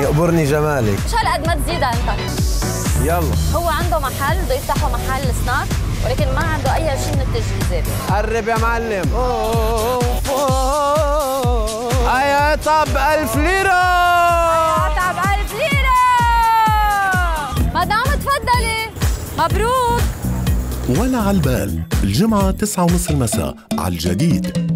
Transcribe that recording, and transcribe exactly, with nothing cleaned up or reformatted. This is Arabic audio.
يقبرني جمالك. مش هالقد ما تزيدها انت. يلا. هو عنده محل بده يفتحوا محل سناك ولكن ما عنده اي شيء من التجهيزات. قرب يا معلم. اي طب ألف ليرة. طب ألف ليرة. مدام تفضلي. مبروك. ولا عالبال الجمعة تسعة ونص المساء على الجديد.